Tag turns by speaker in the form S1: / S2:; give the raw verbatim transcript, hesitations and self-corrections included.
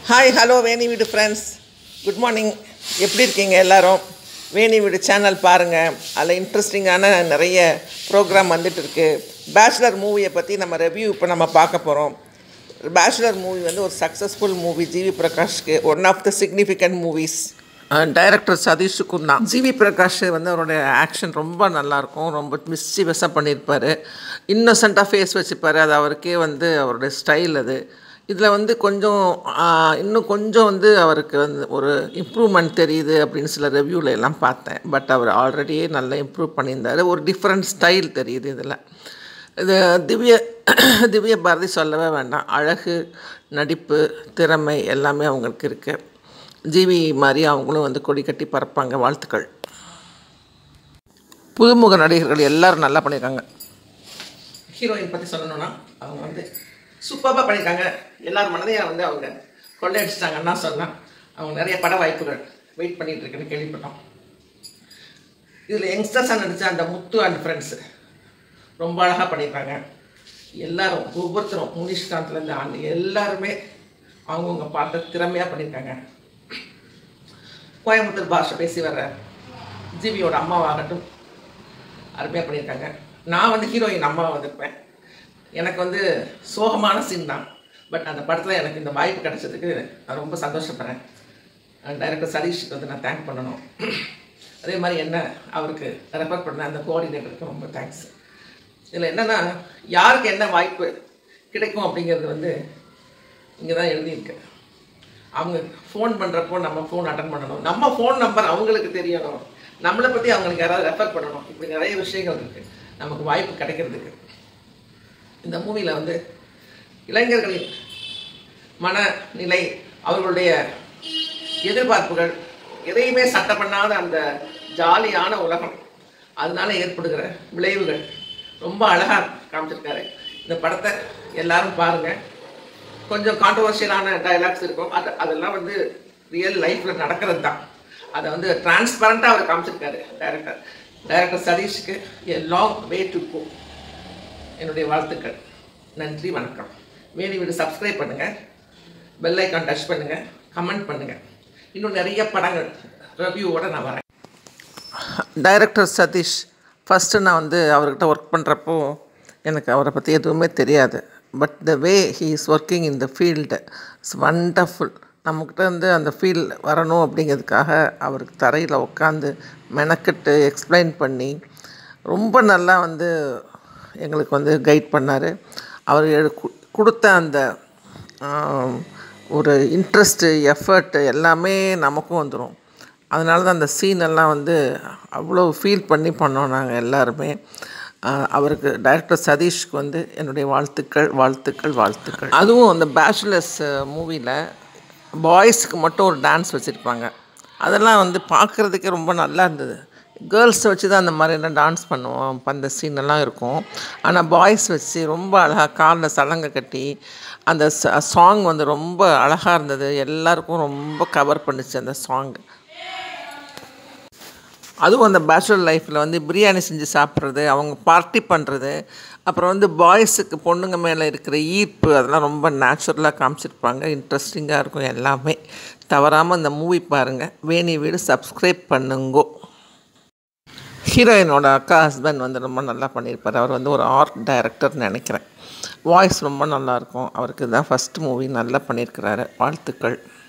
S1: Hi hello வேணி வீடு friends, good morning. எப்படி இருக்கீங்க எல்லோரும்? வேணி வீடு சேனல் பாருங்கள், அதில் இன்ட்ரெஸ்டிங்கான நிறைய ப்ரோக்ராம் வந்துட்டு இருக்குது. பேச்சுலர் மூவியை பற்றி நம்ம ரிவ்யூ இப்போ நம்ம பார்க்க போகிறோம். பேச்சுலர் மூவி வந்து ஒரு சக்ஸஸ்ஃபுல் மூவி. ஜிவி பிரகாஷ்க்கு one of the significant movies. Director சதீஷுக்கும் தான். ஜிவி பிரகாஷ் வந்து அவருடைய ஆக்ஷன் ரொம்ப நல்லாயிருக்கும், ரொம்ப மிஸ்சீவஸாக பண்ணியிருப்பார். இன்னசென்ட்டாக ஃபேஸ் வச்சுப்பார், அது அவருக்கே வந்து அவருடைய ஸ்டைல். அது இதில் வந்து கொஞ்சம் இன்னும் கொஞ்சம் வந்து அவருக்கு வந்து ஒரு இம்ப்ரூவ்மெண்ட் தெரியுது அப்படின்னு சில ரிவ்யூவில் எல்லாம் பார்த்தேன். பட் அவர் ஆல்ரெடியே நல்லா இம்ப்ரூவ் பண்ணியிருந்தார். ஒரு டிஃப்ரெண்ட் ஸ்டைல் தெரியுது இதில். இது திவ்ய திவ்ய பாரதி சொல்லவே வேண்டாம். அழகு, நடிப்பு, திறமை எல்லாமே அவங்களுக்கு இருக்குது. ஜிவி மாதிரி அவங்களும் வந்து கொடி கட்டி பறப்பாங்க. வாழ்த்துக்கள். புதுமுக நடிகர்கள் எல்லோரும் நல்லா பண்ணியிருக்காங்க. ஹீரோயின் பற்றி சொல்லணுன்னா அவங்க வந்து சூப்பராக பண்ணியிருக்காங்க. எல்லார் மனதையும் வந்து அவங்க கொள்ளையடிச்சிட்டாங்கன்னா சொன்னால் அவங்க நிறைய பட வாய்ப்புகள் வெயிட் பண்ணிகிட்டு இருக்குன்னு கேள்விப்பட்டோம். இதில் யங்ஸ்டர்ஸாக நடித்த அந்த முத்து அண்ட் ஃப்ரெண்ட்ஸு ரொம்ப அழகாக பண்ணியிருக்காங்க. எல்லோரும் ஒவ்வொருத்தரும் முனிஷ்காந்த்லேருந்து ஆண்டு எல்லாருமே அவங்கவுங்க பார்த்து திறமையாக பண்ணியிருக்காங்க. கோயம்புத்தூர் பாஷை பேசி வர்ற ஜிவியோட அம்மாவாகட்டும் அருமையாக பண்ணியிருக்காங்க. நான் வந்து ஹீரோயின் அம்மாவை வந்திருப்பேன். எனக்கு வந்து சோகமான சீன் தான். பட் அந்த படத்தில் எனக்கு இந்த வாய்ப்பு கிடைச்சதுக்கு நான் ரொம்ப சந்தோஷப்படுறேன். டைரக்டர் சதீஷுக்கு வந்து நான் தேங்க் பண்ணணும். அதே மாதிரி என்ன அவருக்கு ரெஃபர் பண்ண அந்த கோஆர்டினேட்டருக்கு ரொம்ப தேங்க்ஸ். இதில் என்னென்னா யாருக்கு என்ன வாய்ப்பு கிடைக்கும் அப்படிங்கிறது வந்து இங்கே தான் எழுதியிருக்கு. அவங்க ஃபோன் பண்ணுறப்போ நம்ம ஃபோன் அட்டன் பண்ணணும், நம்ம ஃபோன் நம்பர் அவங்களுக்கு தெரியணும், நம்மளை பற்றி அவங்களுக்கு யாராவது ரெஃபர் பண்ணணும். இப்படி நிறைய விஷயங்கள் இருக்குது நமக்கு வாய்ப்பு கிடைக்கிறதுக்கு. இந்த மூவியில் வந்து இளைஞர்களின் மனநிலை, அவர்களுடைய எதிர்பார்ப்புகள், எதையுமே சட்டை பண்ணாத அந்த ஜாலியான உலகம், அதனால ஏற்படுகிற விளைவுகள் ரொம்ப அழகாக காமிச்சிருக்காரு. இந்த படத்தை எல்லாரும் பாருங்கள். கொஞ்சம் கான்ட்ரவர்ஷியலான டைலாக்ஸ் இருக்கும், அது அதெல்லாம் வந்து ரியல் லைஃப்பில் நடக்கிறது தான். அதை வந்து டிரான்ஸ்பரண்ட்டாக அவர் காமிச்சிருக்காரு டைரக்டர். டைரக்டர் சதீஷுக்கு a long way to go. என்னுடைய வாழ்த்துக்கள். நன்றி, வணக்கம். வேணி வீடு சப்ஸ்கிரைப் பண்ணுங்கள், பெல் ஐக்கான் டச் பண்ணுங்கள், கமெண்ட் பண்ணுங்கள். இன்னும் நிறைய படங்கள் ரிவ்யூவோடு நான் வரேன். டைரக்டர் சதீஷ் ஃபஸ்ட்டு நான் வந்து அவர்கிட்ட ஒர்க் பண்ணுறப்போ எனக்கு அவரை பற்றி எதுவுமே தெரியாது. But the way he is working in the field it's wonderful. நம்மக்கிட்ட வந்து அந்த ஃபீல் வரணும் அப்படிங்கிறதுக்காக அவருக்கு தரையில் உட்காந்து மெனக்கெட்டு எக்ஸ்பிளைன் பண்ணி ரொம்ப நல்லா வந்து எங்களுக்கு வந்து கைட் பண்ணார். அவர் கொடுத்த அந்த ஒரு இன்ட்ரெஸ்ட்டு, எஃபர்ட்டு எல்லாமே நமக்கும் வந்துடும். அதனால தான் அந்த சீனெல்லாம் வந்து அவ்வளோ ஃபீல் பண்ணி பண்ணோம் நாங்கள் எல்லாருமே. அவருக்கு டைரக்டர் சதீஷ்க்கு வந்து என்னுடைய வாழ்த்துக்கள் வாழ்த்துக்கள் வாழ்த்துக்கள். அதுவும் அந்த பேச்சுலர்ஸ் மூவியில் பாய்ஸுக்கு மட்டும் ஒரு டான்ஸ் வச்சுருப்பாங்க. அதெல்லாம் வந்து பார்க்குறதுக்கே ரொம்ப நல்லா இருந்தது. கேர்ள்ஸை வச்சு தான் அந்த மாதிரிலாம் டான்ஸ் பண்ணுவோம், அந்த சீனெல்லாம் இருக்கும். ஆனால் பாய்ஸ் வச்சு ரொம்ப அழகாக காலில் சலங்கை கட்டி அந்த சாங் வந்து ரொம்ப அழகாக இருந்தது. எல்லாருக்கும் ரொம்ப கவர் பண்ணிச்சு அந்த சாங். அதுவும் அந்த பேச்சுலர் லைஃப்பில் வந்து பிரியாணி செஞ்சு சாப்பிட்றது, அவங்க பார்ட்டி பண்ணுறது, அப்புறம் வந்து பாய்ஸுக்கு பொண்ணுங்க மேலே இருக்கிற ஈர்ப்பு, அதெல்லாம் ரொம்ப நேச்சுரலாக காமிச்சிருப்பாங்க. இன்ட்ரெஸ்டிங்காக இருக்கும் எல்லாமே. தவறாமல் இந்த மூவி பாருங்கள். வேணி வீடு சப்ஸ்கிரைப் பண்ணுங்கோ. ஹீரோயினோட அக்கா ஹஸ்பண்ட் வந்து ரொம்ப நல்லா பண்ணியிருப்பார். அவர் வந்து ஒரு ஆர்ட் டைரக்டர்னு நினைக்கிறேன். வாய்ஸ் ரொம்ப நல்லாயிருக்கும். அவருக்கு தான் ஃபஸ்ட் மூவி நல்லா பண்ணியிருக்கிறாரு. வாழ்த்துக்கள்.